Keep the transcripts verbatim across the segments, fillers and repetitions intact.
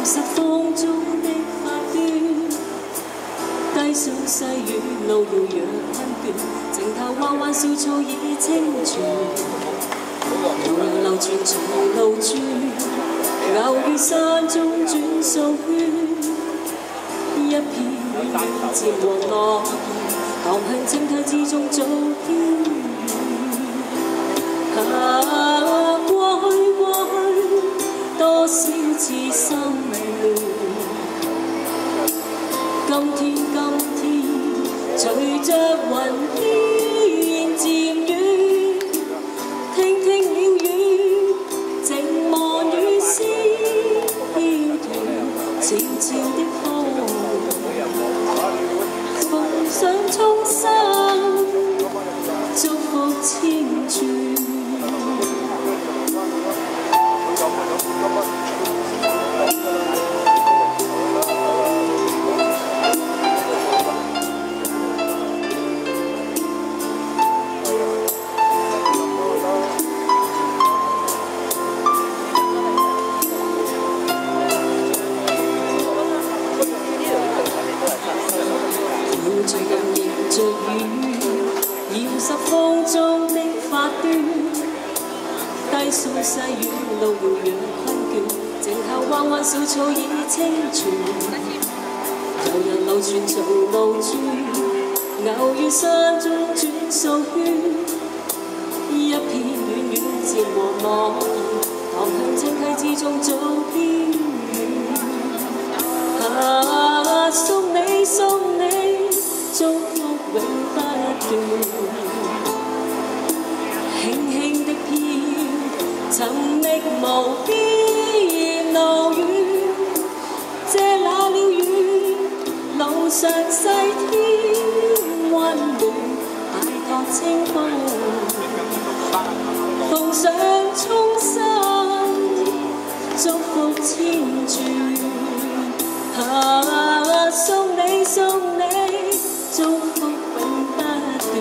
現實風中的發端，低訴細語路遙若困倦，情頭幻幻笑噪已清泉，路人流傳從路轉，偶遇山中轉數圈，一片暖暖漸和樂意，蕩向青苔之中早飄遠。啊，過去過去，多少次心亂。今天今天，隨着雲煙漸遠，聽聽鳥語，靜望雨絲飄斷，悄悄的風，奉上衷心，祝福千轉。最近迎着雨，現實風中的發端，低訴細語路遙若困倦，靜候幻幻笑噪已清泉，遊人流傳從路轉，偶遇山中轉數圈，一片暖暖漸和樂意，蕩向青溪之中早飄遠。啊，送你送你，祝福永不斷，輕輕的飄，尋覓無邊路遠，借那鳥語，路上細添溫暖，擺託清風，奉上衷心，祝福千轉。啊，送你送你，祝福永不斷，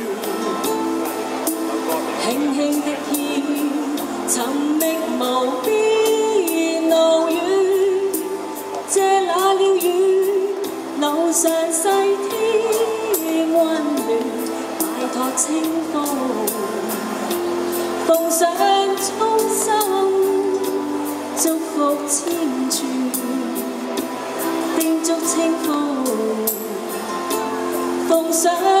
輕輕的飄，尋覓無邊路遠，借那鳥語，路上細添溫暖，擺託清風，奉上衷心，祝福千轉。叮囑清風，奉上。